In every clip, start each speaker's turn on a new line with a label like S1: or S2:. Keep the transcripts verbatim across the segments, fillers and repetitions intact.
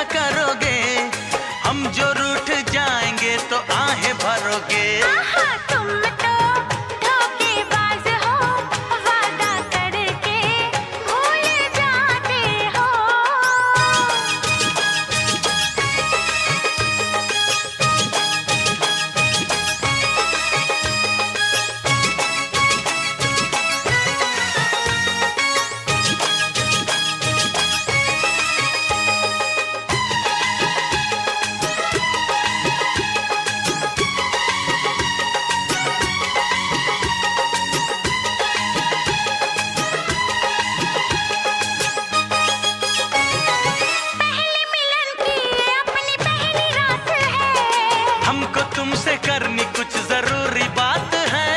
S1: करोगे? हम जो रूठ जाएंगे तो आहें भरोगे।
S2: तुम तो धोखेबाज हो, वादा करके भूल जाते हो।
S1: हमको तुमसे करनी कुछ जरूरी बात है।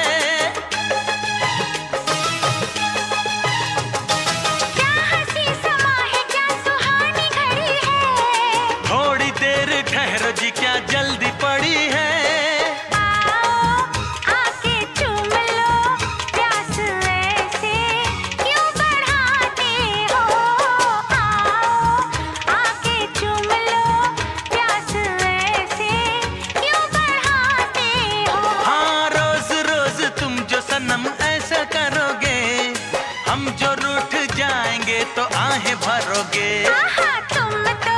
S2: क्या हंसी समा है, क्या सुहानी घड़ी है।
S1: थोड़ी देर ठहरो जी, क्या जल्दी पड़ी है।
S2: आओ आके चूम लो, प्यास ऐसे क्यों बढ़ाते हो। आओ आके चूम लो, प्यास ऐसे क्यों बढ़ाते हो।
S1: हाँ, रोज रोज तुम जो सनम ऐसा करोगे, हम जो रूठ जाएंगे तो आहें भरोगे।
S2: आहा तुम तो